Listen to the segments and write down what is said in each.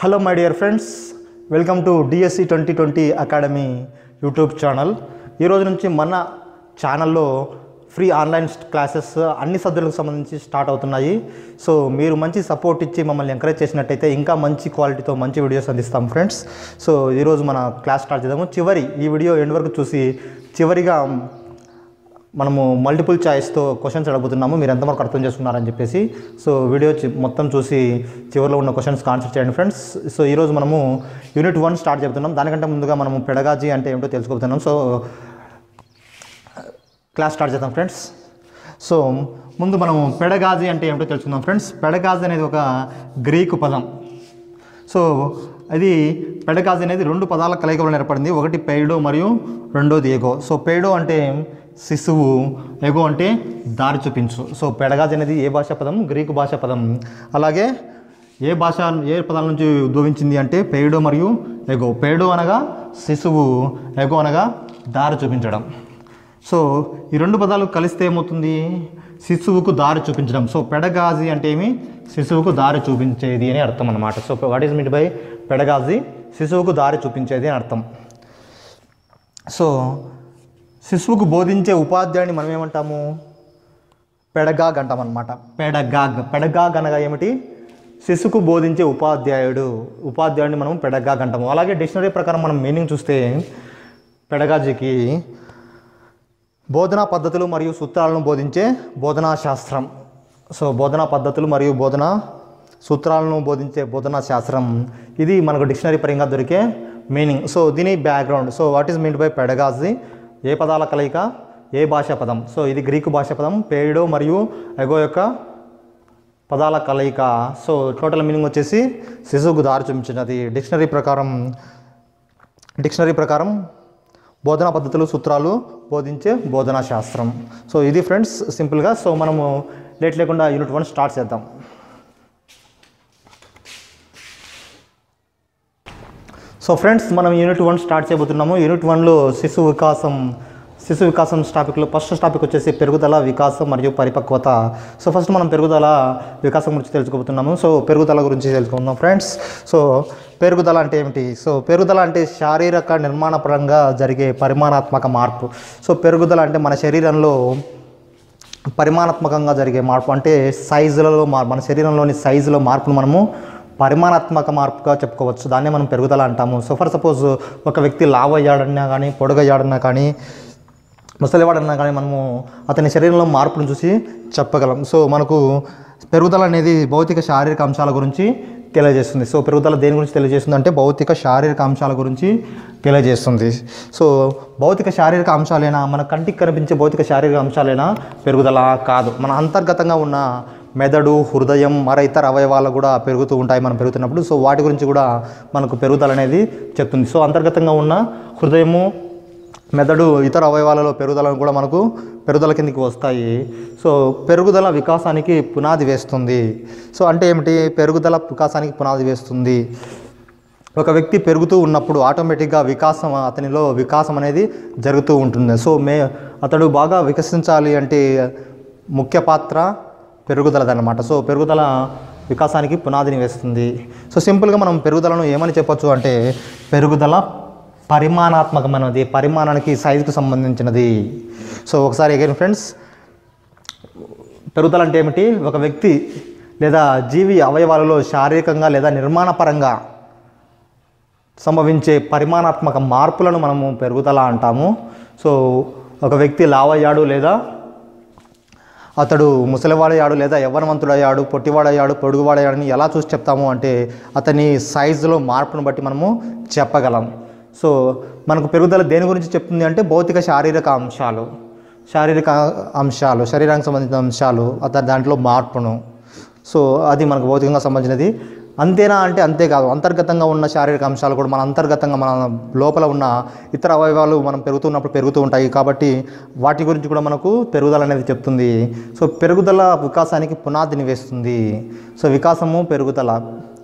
Hello my dear friends, welcome to DSC 2020 academy YouTube channel. ఈరోజు నుంచి మన ఛానల్లో ఫ్రీ ఆన్లైన్ క్లాసెస్ అన్ని సబ్జెక్టులకు సంబంధించి స్టార్ట్ అవుతున్నాయి. సో మీరు మంచి సపోర్ట్ ఇచ్చి మమ్మల్ని ఎంకరేజ్ చేసినట్టయితే ఇంకా మంచి క్వాలిటీతో మంచి వీడియోస్ అందిస్తాం ఫ్రెండ్స్. సో ఈరోజు మన క్లాస్ స్టార్ట్ చేద్దాము. ఈ వీడియో ఎండ్ వరకు చూసి చివరిగా మనము మల్టిపుల్ చాయిస్తో క్వశ్చన్స్ అడుగుతున్నాము, మీరు ఎంతవరకు అర్థం చేసుకున్నారని చెప్పేసి. సో వీడియో మొత్తం చూసి చివరిలో ఉన్న క్వశ్చన్స్కి ఆన్సర్ చేయండి ఫ్రెండ్స్. సో ఈరోజు మనము యూనిట్ 1 స్టార్ట్ చెప్తున్నాం. దానికంటే ముందుగా మనము పెడగాజీ అంటే ఏమిటో తెలుసుకోబోతున్నాం. సో క్లాస్ స్టార్ట్ చేద్దాం ఫ్రెండ్స్. సో ముందు మనము పెడగాజీ అంటే ఏమిటో తెలుసుకుందాం ఫ్రెండ్స్. పెడగాజీ అనేది ఒక గ్రీకు పదం. సో అది పెడగాజీ అనేది 2 పదాల కలయిక వలన ఏర్పడింది. ఒకటి పెయిడో మరియు రెండోది ఎగో. సో పెయిడో అంటే శిశువు, ఎగో అంటే దారి చూపించు. సో పెడగాజీ అనేది ఏ భాషా పదం? గ్రీకు భాషా పదం. అలాగే ఏ పదాల నుంచి ఉద్భవించింది అంటే పెయిడో మరియు ఎగో. పెయిడో అనగా శిశువు, ఎగో అనగా దారి చూపించడం. సో ఈ 2 పదాలు కలిస్తే ఏమవుతుంది? శిశువుకు దారి చూపించడం. సో పెడగాజీ అంటే ఏమి? శిశువుకు దారి చూపించేది అని అర్థం అన్నమాట. So what is mean by pedagogy? శిశువుకు దారి చూపించేది అని అర్థం. సో శిశువుకు బోధించే ఉపాధ్యాయుని మనం ఏమంటాము? పెడగాగ్ అంటాం అన్నమాట. పెడగాగ్ అనగా ఏమిటి? శిశువుకు బోధించే ఉపాధ్యాయుడిని మనం పెడగాగ్ అంటాము. అలాగే డిక్షనరీ ప్రకారం మనం మీనింగ్ చూస్తే పెడగాజీకి బోధనా పద్ధతులు మరియు సూత్రాలను బోధించే బోధనా శాస్త్రం. సో బోధనా పద్ధతులు మరియు బోధనా సూత్రాలను బోధించే బోధనా శాస్త్రం, ఇది మనకు డిక్షనరీ పరంగా దొరికే మీనింగ్. సో దీని background. So what is mean by pedagogy? ఏ పదాల కలయిక? ఏ భాషా పదం? సో ఇది గ్రీకు భాషా పదం. పెయిడో మరియు ఎగో యొక్క పదాల కలయిక. సో టోటల్ మీనింగ్ వచ్చేసి శిశువుకు దారి చూపించినది. డిక్షనరీ ప్రకారం బోధనా పద్ధతులు, సూత్రాలు బోధించే బోధనా శాస్త్రం. సో ఇది ఫ్రెండ్స్ సింపుల్గా. సో మనము లేట్ లేకుండా యూనిట్ 1 స్టార్ట్ చేద్దాం. సో ఫ్రెండ్స్ మనం యూనిట్ 1 స్టార్ట్ చేయబోతున్నాము. యూనిట్ 1లో శిశు వికాసం టాపిక్లో ఫస్ట్ టాపిక్ వచ్చేసి పెరుగుదల, వికాసం మరియు పరిపక్వత. సో ఫస్ట్ మనం పెరుగుదల, వికాసం గురించి తెలుసుకోబోతున్నాము. సో పెరుగుదల గురించి తెలుసుకుందాం ఫ్రెండ్స్. సో పెరుగుదల అంటే ఏమిటి? సో పెరుగుదల అంటే శారీరక నిర్మాణపరంగా జరిగే పరిమాణాత్మక మార్పు. సో పెరుగుదల అంటే మన శరీరంలో పరిమాణాత్మకంగా జరిగే మార్పు, అంటే సైజులలో మన శరీరంలోని సైజులో మార్పును మనము పరిమాణాత్మక మార్పుగా చెప్పుకోవచ్చు. దాన్నే మనం పెరుగుదల అంటాము. సో ఫర్ సపోజ్ ఒక వ్యక్తి లావు అయ్యాడన్నా కానీ, పొడుగయ్యాడన్నా కానీ, ముసలివాడన్నా కానీ మనము అతని శరీరంలో మార్పును చూసి చెప్పగలం. సో మనకు పెరుగుదల అనేది భౌతిక శారీరక అంశాల గురించి తెలియజేస్తుంది. సో పెరుగుదల దేని గురించి తెలియజేస్తుంది అంటే భౌతిక శారీరక అంశాల గురించి తెలియజేస్తుంది. సో భౌతిక శారీరక అంశాలైనా, మన కంటికి కనిపించే భౌతిక శారీరక అంశాలైనా పెరుగుదల కాదు. మన అంతర్గతంగా ఉన్న మెదడు, హృదయం, ఇతర అవయవాలు కూడా పెరుగుతూ ఉంటాయి మనం పెరుగుతున్నప్పుడు. సో వాటి గురించి కూడా మనకు పెరుగుదల అనేది చెప్తుంది. సో అంతర్గతంగా ఉన్న హృదయము, మెదడు, ఇతర అవయవాలలో పెరుగుదలను కూడా మనకు పెరుగుదల కిందకి వస్తాయి. సో పెరుగుదల వికాసానికి పునాది వేస్తుంది. సో అంటే ఏమిటి? పెరుగుదల వికాసానికి పునాది వేస్తుంది. ఒక వ్యక్తి పెరుగుతూ ఉన్నప్పుడు ఆటోమేటిక్గా అతనిలో వికాసం అనేది జరుగుతూ ఉంటుంది. సో అతడు బాగా వికసించాలి అంటే ముఖ్య పాత్ర పెరుగుదలదన్నమాట. సో పెరుగుదల వికాసానికి పునాదిని వేస్తుంది. సో సింపుల్గా మనం పెరుగుదలను ఏమని చెప్పొచ్చు అంటే పెరుగుదల పరిమాణాత్మకమైనది, పరిమాణానికి సైజుకు సంబంధించినది. సో ఒకసారి అగైన్ ఫ్రెండ్స్, పెరుగుదల అంటే ఏమిటి? ఒక వ్యక్తి లేదా జీవి అవయవాలలో శారీరకంగా లేదా నిర్మాణపరంగా సంభవించే పరిమాణాత్మక మార్పులను మనము పెరుగుదల అంటాము. సో ఒక వ్యక్తి లావయ్యాడు, లేదా అతడు ముసలివాడయ్యాడు, లేదా యవ్వనవంతుడయ్యాడు, పొట్టివాడయ్యాడు, పొడుగువాడయ్యాడని ఎలా చూసి చెప్తాము అంటే అతని సైజులో మార్పును బట్టి మనము చెప్పగలం. సో మనకు పెరుగుదల దేని గురించి చెప్తుంది అంటే భౌతిక శారీరక అంశాలు, శరీరానికి సంబంధించిన అంశాలు, దాంట్లో మార్పును. సో అది మనకు భౌతికంగా సంబంధించినది. అంతేనా అంటే అంతేకాదు. అంతర్గతంగా ఉన్న శారీరక అంశాలు కూడా మన లోపల ఉన్న ఇతర అవయవాలు మనం పెరుగుతూ ఉంటాయి. కాబట్టి వాటి గురించి కూడా మనకు పెరుగుదల అనేది చెప్తుంది. సో పెరుగుదల వికాసానికి పునాదిని వేస్తుంది. సో వికాసము, పెరుగుదల,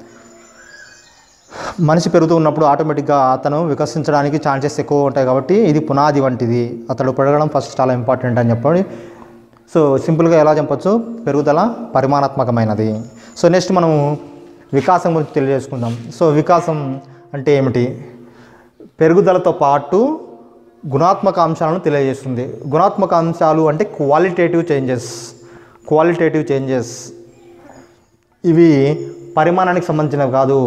మనిషి పెరుగుతూ ఉన్నప్పుడు ఆటోమేటిక్గా అతను వికసించడానికి ఛాన్సెస్ ఎక్కువ ఉంటాయి. కాబట్టి ఇది పునాది వంటిది. అతడు పెరగడం ఫస్ట్ చాలా ఇంపార్టెంట్ అని చెప్పండి. సో సింపుల్గా ఎలా చెప్పచ్చు? పెరుగుదల పరిమాణాత్మకమైనది. సో నెక్స్ట్ మనము వికాసం గురించి తెలియజేసుకుందాం. సో వికాసం అంటే ఏమిటి? పెరుగుదలతో పాటు గుణాత్మక అంశాలను తెలియజేస్తుంది. గుణాత్మక అంశాలు అంటే క్వాలిటేటివ్ చేంజెస్. ఇవి పరిమాణానికి సంబంధించినవి కాదు,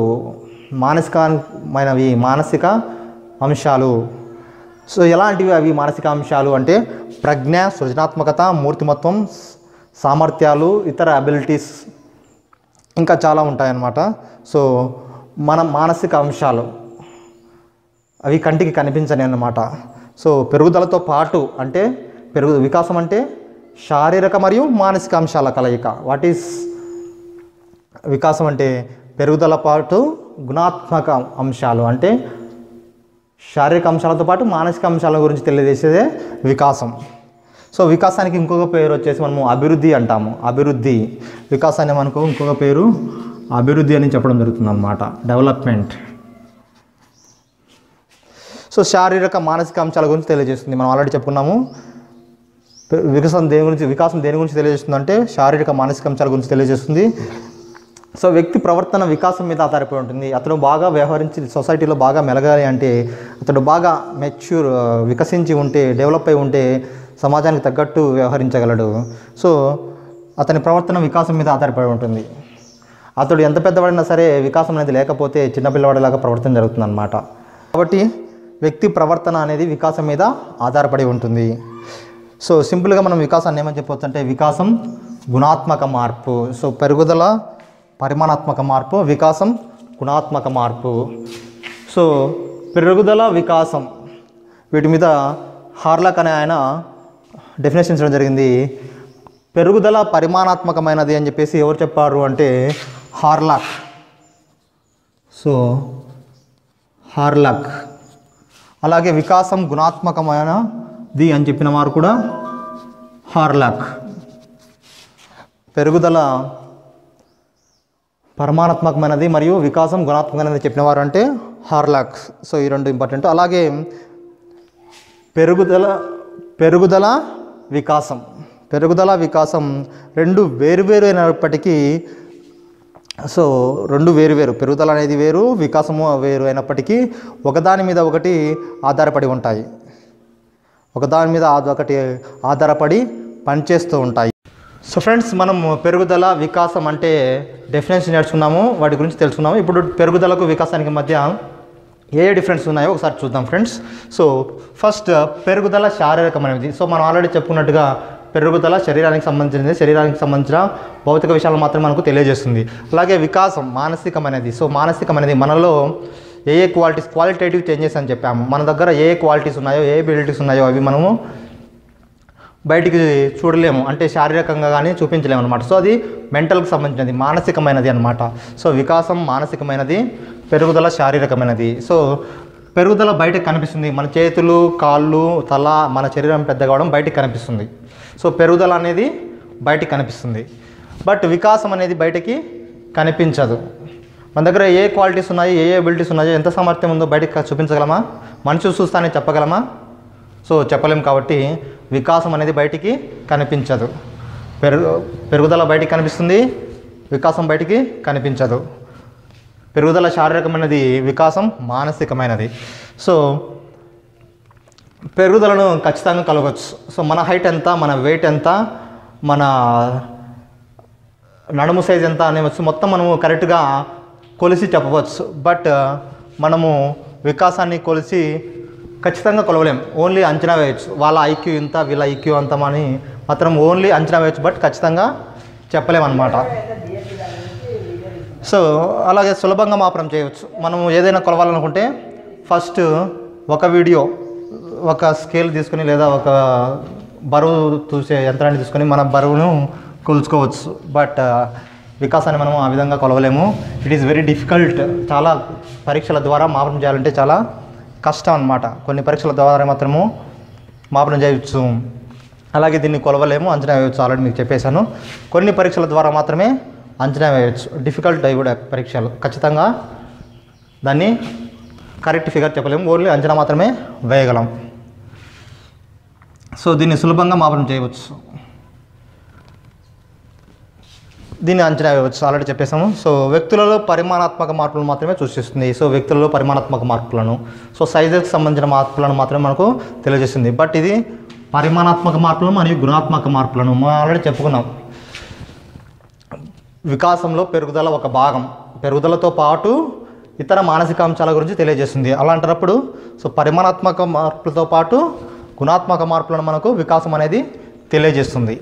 మానసిక అంశాలు. సో ఎలాంటివి అవి మానసిక అంశాలు అంటే ప్రజ్ఞ, సృజనాత్మకత, మూర్తిమత్వం, సామర్థ్యాలు, ఇతర అబిలిటీస్, ఇంకా చాలా ఉంటాయన్నమాట. సో మన మానసిక అంశాలు అవి కంటికి కనిపించని అన్నమాట. సో పెరుగుదలతో పాటు అంటే వికాసం అంటే శారీరక మరియు మానసిక అంశాల కలయిక. వాట్ ఈస్ వికాసం అంటే పెరుగుదల పాటు గుణాత్మక అంశాలు అంటే శారీరక అంశాలతో పాటు మానసిక అంశాల గురించి తెలియజేసేదే వికాసం. సో వికాసానికి ఇంకొక పేరు వచ్చేసి మనము అభివృద్ధి అంటాము. వికాసాన్ని మనకు ఇంకొక పేరు అభివృద్ధి అని చెప్పడం జరుగుతుంది అన్నమాట, డెవలప్మెంట్. సో శారీరక మానసిక అంశాల గురించి తెలియజేస్తుంది. మనం ఆల్రెడీ చెప్పుకున్నాము. వికాసం దేని గురించి తెలియజేస్తుంది అంటే శారీరక మానసిక అంశాల గురించి తెలియజేస్తుంది. సో వ్యక్తి ప్రవర్తన వికాసం మీద ఆధారపడి ఉంటుంది. అతను బాగా వ్యవహరించి సొసైటీలో బాగా మెలగాలి అంటే అతడు బాగా వికసించి ఉంటే, డెవలప్ అయి ఉంటే సమాజానికి తగ్గట్టు వ్యవహరించగలడు. సో అతని ప్రవర్తన వికాసం మీద ఆధారపడి ఉంటుంది. అతడు ఎంత పెద్దవాడైనా సరే వికాసం అనేది లేకపోతే చిన్నపిల్లవాడిలాగా ప్రవర్తన జరుగుతుంది అన్నమాట. కాబట్టి వ్యక్తి ప్రవర్తన అనేది వికాసం మీద ఆధారపడి ఉంటుంది. సో సింపుల్గా మనం వికాసాన్ని ఏమని చెప్పవచ్చు అంటే వికాసం గుణాత్మక మార్పు. సో పెరుగుదల పరిమాణాత్మక మార్పు, వికాసం గుణాత్మక మార్పు. సో పెరుగుదల, వికాసం వీటి మీద హార్లాక్ అనే ఆయన డెఫినేషన్ ఇచ్చడం జరిగింది. పెరుగుదల పరిమాణాత్మకమైనది అని చెప్పేసి ఎవరు చెప్పారు అంటే హార్లాక్. So Hurlock. అలాగే వికాసం గుణాత్మకమైనది అని చెప్పిన వారు కూడా హార్లాక్. పెరుగుదల పరిమాణాత్మకమైనది మరియు వికాసం గుణాత్మకమైనది చెప్పిన వారు అంటే హార్లాక్. సో ఈ రెండు ఇంపార్టెంట్. అలాగే పెరుగుదల వికాసం రెండు వేరువేరు అయినప్పటికీ, సో రెండు వేరువేరు, పెరుగుదల అనేది వేరు, వికాసము వేరు అయినప్పటికీ ఒకదాని మీద ఒకటి ఆధారపడి ఉంటాయి, ఒకదాని మీద ఒకటి ఆధారపడి పనిచేస్తూ ఉంటాయి. సో ఫ్రెండ్స్, మనం పెరుగుదల వికాసం అంటే డెఫినేషన్ నేర్చుకున్నాము, వాటి గురించి తెలుసుకున్నాము. ఇప్పుడు పెరుగుదలకు వికాసానికి మధ్య ఏ డిఫరెన్స్ ఉన్నాయో ఒకసారి చూద్దాం ఫ్రెండ్స్. సో ఫస్ట్ పెరుగుదల శారీరకమైనది. సో మనం ఆల్రెడీ చెప్పుకున్నట్టుగా పెరుగుదల శరీరానికి సంబంధించిన భౌతిక విషయాలు మాత్రమే మనకు తెలియజేస్తుంది. అలాగే వికాసం మానసికమైనది. సో మానసికమైనది మనలో ఏ క్వాలిటేటివ్ చేంజెస్ అని చెప్పాము. మన దగ్గర ఏ క్వాలిటీస్ ఉన్నాయో, ఏ ఎబిలిటీస్ ఉన్నాయో అవి మనము బయటికి చూడలేము, అంటే శారీరకంగా కానీ చూపించలేము అనమాట. సో అది మెంటల్కి సంబంధించినది, మానసికమైనది అనమాట. సో వికాసం మానసికమైనది, పెరుగుదల శారీరకమైనది. సో పెరుగుదల బయటకు కనిపిస్తుంది, మన చేతులు, కాళ్ళు, తల, మన శరీరం పెద్దగా అవడం బయటికి కనిపిస్తుంది. సో పెరుగుదల అనేది బయటికి కనిపిస్తుంది. బట్ వికాసం అనేది బయటికి కనిపించదు. మన దగ్గర ఏ క్వాలిటీస్ ఉన్నాయో, ఏ ఎబిలిటీస్ ఉన్నాయో, ఎంత సామర్థ్యం ఉందో బయటికి చూపించగలమా? మనిషి చూస్తానే చెప్పగలమా? సో చెప్పలేము. కాబట్టి వికాసం అనేది బయటికి కనిపించదు. పెరుగుదల బయటికి కనిపిస్తుంది, వికాసం బయటికి కనిపించదు. పెరుగుదల శారీరకమైనది, వికాసం మానసికమైనది. సో పెరుగుదలను ఖచ్చితంగా కలగవచ్చు. సో మన హైట్ ఎంత, మన వెయిట్ ఎంత, మన నడుము సైజ్ ఎంత అనేవచ్చు, మొత్తం మనము కరెక్ట్గా కొలిసి చెప్పవచ్చు. బట్ మనము వికాసాన్ని కొలిసి ఖచ్చితంగా కొలవలేం, ఓన్లీ అంచనా వేయచ్చు. వాళ్ళ ఐక్యూ ఇంత, వీళ్ళ ఐక్యూ అంత అని మాత్రం ఓన్లీ అంచనా వేయచ్చు, బట్ ఖచ్చితంగా చెప్పలేమన్నమాట. సో అలాగే సులభంగా మాపనం చేయవచ్చు. మనం ఏదైనా కొలవాలనుకుంటే ఫస్ట్ ఒక వీడియో, ఒక స్కేల్ తీసుకొని లేదా ఒక బరువు చూసే యంత్రాన్ని తీసుకొని మన బరువును కొలుచుకోవచ్చు. బట్ వికాసాన్ని మనం ఆ విధంగా కొలవలేము. It is very difficult. చాలా పరీక్షల ద్వారా మాపనం చేయాలంటే చాలా కష్టం అన్నమాట. కొన్ని పరీక్షల ద్వారా మాత్రము మాపనం చేయవచ్చు. అలాగే దీన్ని కొలవలేము, అంచనా వేయవచ్చు. ఆల్రెడీ మీకు చెప్పేశాను. కొన్ని పరీక్షల ద్వారా మాత్రమే అంచనా వేయవచ్చు. డిఫికల్ట్ అవి కూడా పరీక్షలు. ఖచ్చితంగా దాన్ని కరెక్ట్ ఫిగర్ చెప్పలేము, ఓన్లీ అంచనా మాత్రమే వేయగలం. సో దీన్ని సులభంగా మాపనం చేయవచ్చు. దీన్ని అంచనా వేయవచ్చు, ఆల్రెడీ చెప్పేసాము. సో వ్యక్తులలో పరిమాణాత్మక మార్పులను మాత్రమే సూచిస్తుంది. సో వ్యక్తులలో పరిమాణాత్మక మార్పులను, సో సైజెస్కి సంబంధించిన మార్పులను మాత్రమే మనకు తెలియజేస్తుంది. బట్ ఇది పరిమాణాత్మక మార్పులు మరియు గుణాత్మక మార్పులను మనం ఆల్రెడీ చెప్పుకున్నాం. వికాసంలో పెరుగుదల ఒక భాగం, పెరుగుదలతో పాటు ఇతర మానసిక అంశాల గురించి తెలియజేస్తుంది. అలాంటప్పుడు సో పరిమాణాత్మక మార్పులతో పాటు గుణాత్మక మార్పులను మనకు వికాసం అనేది తెలియజేస్తుంది.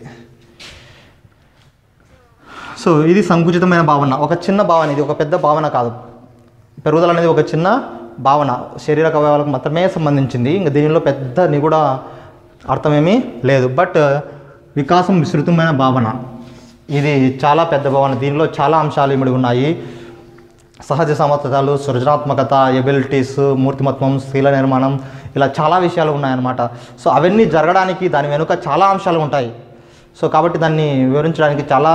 సో ఇది సంకుచితమైన భావన, ఒక చిన్న భావన, ఇది ఒక పెద్ద భావన కాదు. పెరుగుదల అనేది ఒక చిన్న భావన, శరీరక అవయవాలకు మాత్రమే సంబంధించింది. ఇంకా దీనిలో పెద్ద నిగూఢ అర్థమేమీ లేదు. బట్ వికాసం విస్తృతమైన భావన, ఇది చాలా పెద్ద భావన. దీనిలో చాలా అంశాలు ఇమిడి ఉన్నాయి. సహజ సమర్థతలు, సృజనాత్మకత, ఎబిలిటీస్, మూర్తిమత్వం, శీల నిర్మాణం, ఇలా చాలా విషయాలు ఉన్నాయన్నమాట. సో అవన్నీ జరగడానికి దాని వెనుక చాలా అంశాలు ఉంటాయి. సో కాబట్టి దాన్ని వివరించడానికి చాలా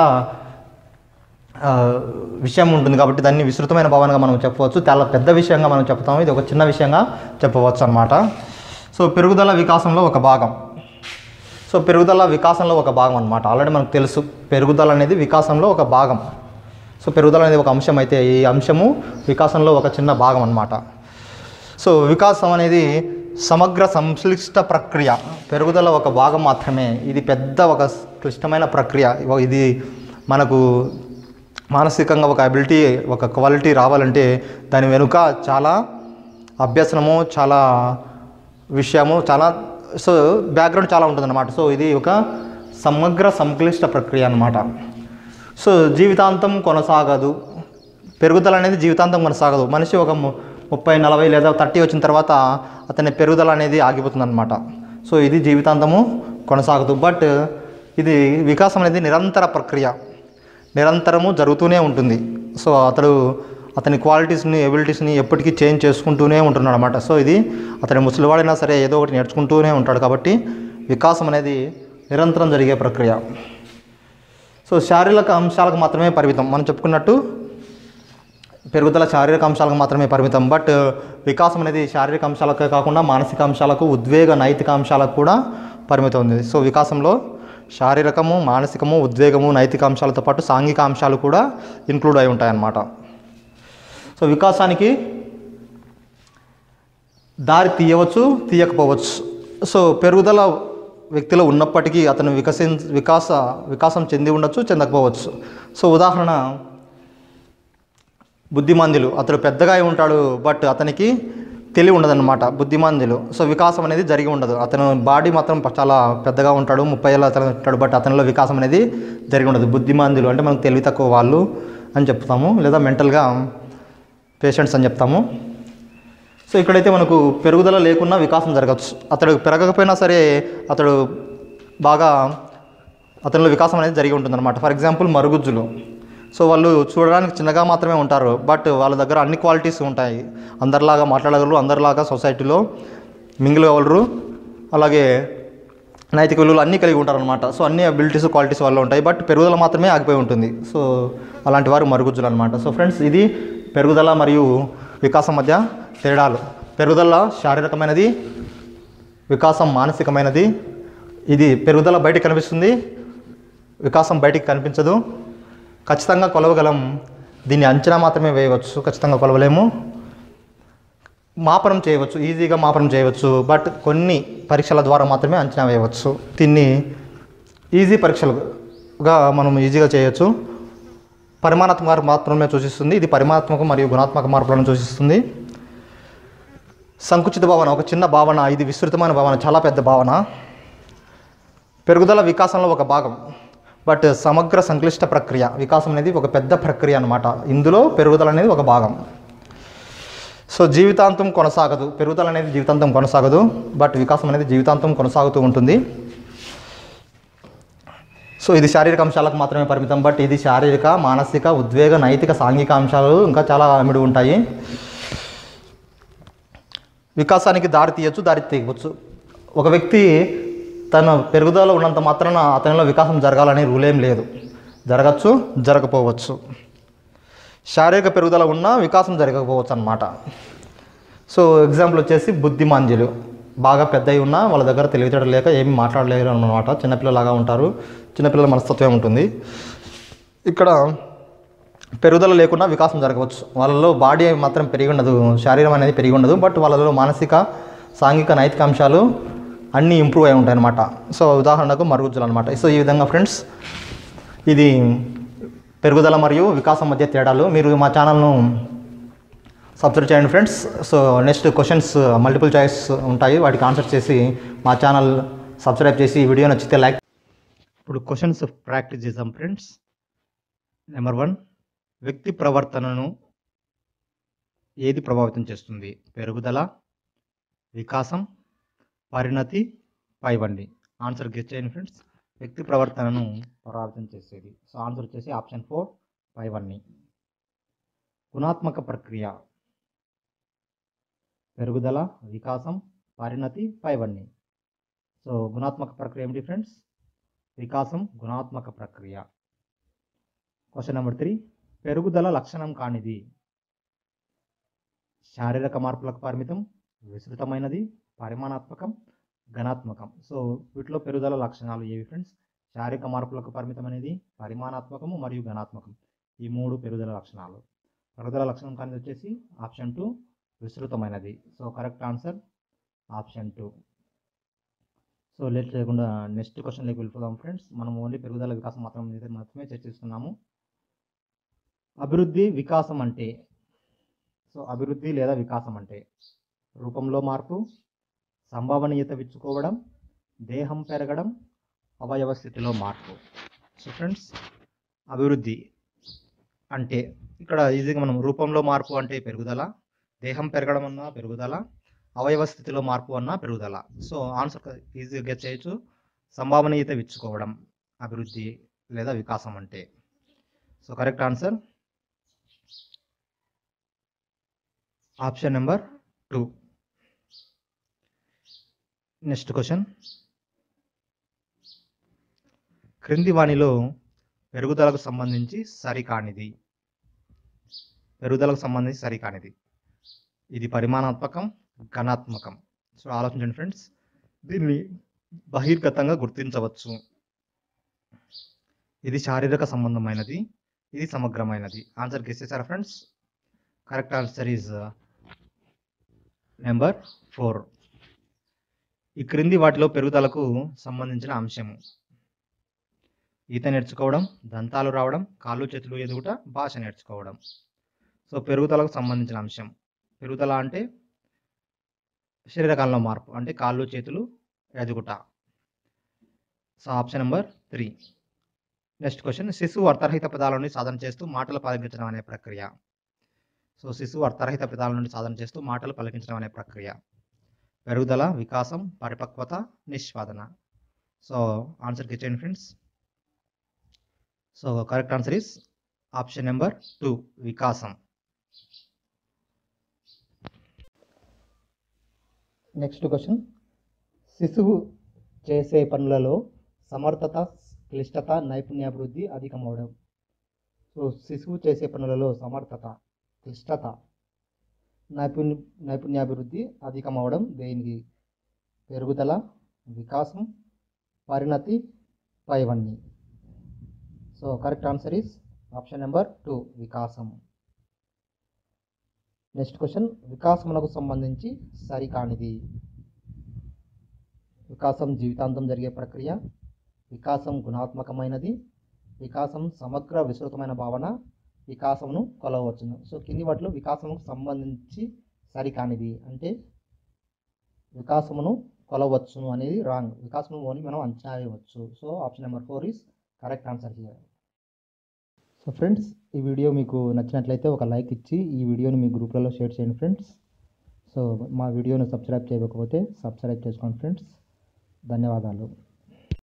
విషయం ఉంటుంది. కాబట్టి దాన్ని విస్తృతమైన భావనగా మనం చెప్పవచ్చు, చాలా పెద్ద విషయంగా మనం చెప్తాము, ఇది ఒక చిన్న విషయంగా చెప్పవచ్చు అన్నమాట. సో పెరుగుదల వికాసంలో ఒక భాగం. సో పెరుగుదల వికాసంలో ఒక భాగం అన్నమాట. ఆల్రెడీ మనకు తెలుసు పెరుగుదల అనేది వికాసంలో ఒక భాగం. సో పెరుగుదల అనేది ఒక అంశం అయితే ఈ అంశము వికాసంలో ఒక చిన్న భాగం అన్నమాట. సో వికాసం అనేది సమగ్ర సంక్లిష్ట ప్రక్రియ, పెరుగుదల ఒక భాగం మాత్రమే. ఇది పెద్ద ఒక క్లిష్టమైన ప్రక్రియ. ఇది మనకు మానసికంగా ఒక అబిలిటీ, ఒక క్వాలిటీ రావాలంటే దాని వెనుక చాలా అభ్యసనము, చాలా విషయము, చాలా సో బ్యాక్గ్రౌండ్ చాలా ఉంటుందన్నమాట. సో ఇది ఒక సమగ్ర సంక్లిష్ట ప్రక్రియ అన్నమాట. సో జీవితాంతం కొనసాగదు, పెరుగుదల అనేది జీవితాంతం కొనసాగదు. మనిషి ఒక 30, 40 లేదా 30 వచ్చిన తర్వాత అతని పెరుగుదల అనేది ఆగిపోతుంది అన్నమాట. సో ఇది జీవితాంతము కొనసాగదు. బట్ ఇది వికాసం అనేది నిరంతర ప్రక్రియ, నిరంతరము జరుగుతూనే ఉంటుంది. సో అతని క్వాలిటీస్ని, ఎబిలిటీస్ని ఎప్పటికీ చేంజ్ చేసుకుంటూనే ఉంటున్నాడు అన్నమాట. సో ఇది అతని ముసలివాడైనా సరే ఏదో ఒకటి నేర్చుకుంటూనే ఉంటాడు. కాబట్టి వికాసం అనేది నిరంతరం జరిగే ప్రక్రియ. సో శారీరక అంశాలకు మాత్రమే పరిమితం. మనం చెప్పుకున్నట్టు పెరుగుదల శారీరక అంశాలకు మాత్రమే పరిమితం. బట్ వికాసం అనేది శారీరక అంశాలకే కాకుండా మానసిక అంశాలకు, ఉద్వేగ, నైతిక అంశాలకు కూడా పరిమితం ఉంది. సో వికాసంలో శారీరకము, మానసికము, ఉద్వేగము, నైతిక అంశాలతో పాటు సాంఘిక అంశాలు కూడా ఇంక్లూడ్ అయి ఉంటాయన్నమాట. సో వికాసానికి దారి తీయవచ్చు, తీయకపోవచ్చు. సో పెరుగుదల వ్యక్తిలో ఉన్నప్పటికీ అతను వికాసం చెంది ఉండొచ్చు, చెందకపోవచ్చు. సో ఉదాహరణ బుద్ధిమంతులు, అతడు పెద్దగా ఉంటాడు బట్ అతనికి తెలివి ఉండదన్నమాట. బుద్ధిమంతులు, సో వికాసం అనేది జరిగి ఉండదు. అతను బాడీ మాత్రం చాలా పెద్దగా ఉంటాడు, 30 ఏళ్ళ అతను ఉంటాడు, బట్ అతనిలో వికాసం అనేది జరిగి ఉండదు. బుద్ధిమంతులు అంటే మనకు తెలివి తక్కువ వాళ్ళు అని చెప్తాము, లేదా మెంటల్గా పేషెంట్స్ అని చెప్తాము. సో ఇక్కడైతే మనకు పెరుగుదల లేకున్నా వికాసం జరగచ్చు. అతడు పెరగకపోయినా సరే అతనిలో వికాసం అనేది జరిగి ఉంటుందన్నమాట. ఫర్ ఎగ్జాంపుల్ మరుగుజ్జులు, సో వాళ్ళు చూడడానికి చిన్నగా మాత్రమే ఉంటారు, బట్ వాళ్ళ దగ్గర అన్ని క్వాలిటీస్ ఉంటాయి. అందరిలాగా మాట్లాడగలరు, అందరిలాగా సొసైటీలో మింగిల్ అవ్వగలరు, అలాగే నైతిక విలువలు అన్నీ కలిగి ఉంటారనమాట. సో అన్ని అబిలిటీస్, క్వాలిటీస్ వాళ్ళు ఉంటాయి, బట్ పెరుగుదల మాత్రమే ఆగిపోయి ఉంటుంది. సో అలాంటి వారు మరుగుజ్జులు అనమాట. సో ఫ్రెండ్స్, ఇది పెరుగుదల మరియు వికాసం మధ్య తేడాలు. పెరుగుదల శారీరకమైనది, వికాసం మానసికమైనది. ఇది పెరుగుదల బయటికి కనిపిస్తుంది, వికాసం బయటికి కనిపించదు. ఖచ్చితంగా కొలవగలం, దీన్ని అంచనా మాత్రమే వేయవచ్చు, ఖచ్చితంగా కొలవలేము. మాపనం చేయవచ్చు, ఈజీగా మాపనం చేయవచ్చు, బట్ కొన్ని పరీక్షల ద్వారా మాత్రమే అంచనా వేయవచ్చు. దీన్ని ఈజీ పరీక్షలుగా మనం ఈజీగా చేయవచ్చు. పరిమాణాత్మక మాత్రమే సూచిస్తుంది, ఇది పరిమాణాత్మక మరియు గుణాత్మక మార్పులను సూచిస్తుంది. సంకుచిత భావన ఒక చిన్న భావన, ఇది విస్తృతమైన భావన, చాలా పెద్ద భావన. పెరుగుదల వికాసంలో ఒక భాగం, బట్ సమగ్ర సంక్లిష్ట ప్రక్రియ. వికాసం అనేది ఒక పెద్ద ప్రక్రియ అన్నమాట, ఇందులో పెరుగుదల అనేది ఒక భాగం. సో జీవితాంతం కొనసాగదు, పెరుగుదల అనేది జీవితాంతం కొనసాగదు, బట్ వికాసం అనేది జీవితాంతం కొనసాగుతూ ఉంటుంది. సో ఇది శారీరక అంశాలకు మాత్రమే పరిమితం, బట్ ఇది శారీరక, మానసిక, ఉద్వేగ, నైతిక, సాంఘిక అంశాలు ఇంకా చాలా అమిడి ఉంటాయి. వికాసానికి దారి తీయచ్చు, దారి తీయవచ్చు. ఒక వ్యక్తి తన పెరుగుదల ఉన్నంత మాత్రాన అతనిలో వికాసం జరగాలనే రూల్ ఏం లేదు. జరగచ్చు, జరగకపోవచ్చు. శారీరక పెరుగుదల ఉన్నా వికాసం జరగకపోవచ్చు అన్నమాట. సో ఎగ్జాంపుల్ వచ్చేసి బుద్ధిమాంద్యులు, బాగా పెద్దవి ఉన్నా వాళ్ళ దగ్గర తెలివితేటలు లేక ఏమి మాట్లాడలేరు అన్నమాట. చిన్నపిల్లలాగా ఉంటారు, చిన్నపిల్లల మనస్తత్వం ఉంటుంది. ఇక్కడ పెరుగుదల లేకుండా వికాసం జరగవచ్చు. వాళ్ళలో బాడీ మాత్రం పెరిగి ఉండదు, శరీరం అనేది పెరిగి ఉండదు, బట్ వాళ్ళలో మానసిక సాంఘిక నైతిక అంశాలు అన్నీ ఇంప్రూవ్ అయి ఉంటాయి అన్నమాట. సో ఉదాహరణకు మరుగుజ్జులు అనమాట. సో ఈ విధంగా ఫ్రెండ్స్ ఇది పెరుగుదల మరియు వికాసం మధ్య తేడాలు. మీరు మా ఛానల్ను సబ్స్క్రైబ్ చేయండి friends. So next questions multiple choice ఉంటాయి, వాటికి ఆన్సర్ చేసి మా ఛానల్ సబ్స్క్రైబ్ చేసి ఈ వీడియో నచ్చితే లైక్. ఇప్పుడు క్వశ్చన్స్ ప్రాక్టీస్ చేద్దాం ఫ్రెండ్స్. నెంబర్ 1, వ్యక్తి ప్రవర్తనను ఏది ప్రభావితం చేస్తుంది? పెరుగుదల, వికాసం, పరిణతి, పైవండి. ఆన్సర్ గెస్ చేయండి ఫ్రెండ్స్. వ్యక్తి ప్రవర్తనను ప్రభావితం చేసేది. సో ఆన్సర్ వచ్చేసి ఆప్షన్ 4 పైవన్నీ. గుణాత్మక ప్రక్రియ పెరుగుదల, వికాసం, పరిణతి, పైవన్నీ. సో గుణాత్మక ప్రక్రియ ఏమిటి ఫ్రెండ్స్? వికాసం గుణాత్మక ప్రక్రియ. క్వశ్చన్ నెంబర్ 3, పెరుగుదల లక్షణం కానిది? శారీరక మార్పులకు పరిమితం, విస్తృతమైనది, పరిమాణాత్మకం, ఘనాత్మకం. సో వీటిలో పెరుగుదల లక్షణాలు ఏవి ఫ్రెండ్స్? శారీరక మార్పులకు పరిమితమైనది, పరిమాణాత్మకము మరియు ఘనాత్మకం. ఈ 3 పెరుగుదల లక్షణాలు. పెరుగుదల లక్షణం కానిది వచ్చేసి ఆప్షన్ 2 విస్తృతమైనది. So correct answer option 2. So late చేయకుండా నెక్స్ట్ క్వశ్చన్లోకి వెళ్ళిపోదాం ఫ్రెండ్స్. మనం ఓన్లీ పెరుగుదల వికాసం మాత్రమే చర్చిస్తున్నాము. అభివృద్ధి వికాసం అంటే? సో అభివృద్ధి లేదా వికాసం అంటే రూపంలో మార్పు, సంభావనీయత విచ్చుకోవడం, దేహం పెరగడం, అవయవ స్థితిలో మార్పు. సో ఫ్రెండ్స్ అభివృద్ధి అంటే ఇక్కడ ఈజీగా మనం రూపంలో మార్పు అంటే పెరుగుదల, దేహం పెరగడం అన్నా పెరుగుదల, అవయవ స్థితిలో మార్పు అన్నా పెరుగుదల. సో ఆన్సర్ ఈజీగా గెస్ చేయొచ్చు. సంభావనీయత విచ్చుకోవడం అభివృద్ధి లేదా వికాసం అంటే. So correct answer option number 2. Next question, క్రింది వాణిలో పెరుగుదలకు సంబంధించి సరికానిది? పెరుగుదలకు సంబంధించి సరికానిది. ఇది పరిమాణాత్మకం, ఘనాత్మకం. సో ఆలోచించండి ఫ్రెండ్స్. దీన్ని బహిర్గతంగా గుర్తించవచ్చు. ఇది శారీరక సంబంధమైనది, ఇది సమగ్రమైనది. ఆన్సర్ గెస్ చేశారా friends? Correct answer is number 4. ఈ క్రింది వాటిలో పెరుగుదలకు సంబంధించిన అంశము: ఈత నేర్చుకోవడం, దంతాలు రావడం, కాళ్ళు చేతులు ఎదుగుట, భాష నేర్చుకోవడం. సో పెరుగుదలకు సంబంధించిన అంశం. పెరుగుదల అంటే శరీరకాలంలో మార్పు, అంటే కాళ్ళు చేతులు ఎదుగుట. So option number 3. Next question, శిశువు అర్థరహిత పదాల నుండి సాధన చేస్తూ మాటలు పలికించడం అనే ప్రక్రియ. సో శిశువు అర్థరహిత పదాల నుండి సాధన చేస్తూ మాటలు పలికించడం అనే ప్రక్రియ. పెరుగుదల, వికాసం, పరిపక్వత, నిష్పాదన. సో ఆన్సర్ కిచెన్ friends. So correct answer is option number 2 వికాసం. నెక్స్ట్ క్వశ్చన్, శిశువు చేసే పనులలో సమర్థత, క్లిష్టత, నైపుణ్యాభివృద్ధి అధికమవడం. సో శిశువు చేసే పనులలో సమర్థత, క్లిష్టత, నైపుణ్యాభివృద్ధి అధికమవడం దేనికి? పెరుగుదల, వికాసం, పరిణతి, పైవన్నీ. So correct answer is option number 2 వికాసం. నెక్స్ట్ క్వశ్చన్, వికాసమునకు సంబంధించి సరికానిది? వికాసం జీవితాంతం జరిగే ప్రక్రియ, వికాసం గుణాత్మకమైనది, వికాసం సమగ్ర విస్తృతమైన భావన, వికాసమును కొలవవచ్చును. సో కింది వాటిలో వికాసముకు సంబంధించి సరికానిది అంటే వికాసమును కొలవచ్చును అనేది రాంగ్. వికాసము ఓన్లీ మనం అంచనా వేయవచ్చు. So option number 4 is correct answer here. So friends ఈ వీడియో మీకు నచ్చినట్లయితే ఒక లైక్ ఇచ్చి ఈ వీడియోని మీ గ్రూప్లలో షేర్ చేయండి ఫ్రెండ్స్. సో మా వీడియోను సబ్స్క్రైబ్ చేయకపోతే సబ్స్క్రైబ్ చేసుకోండి ఫ్రెండ్స్. ధన్యవాదాలు.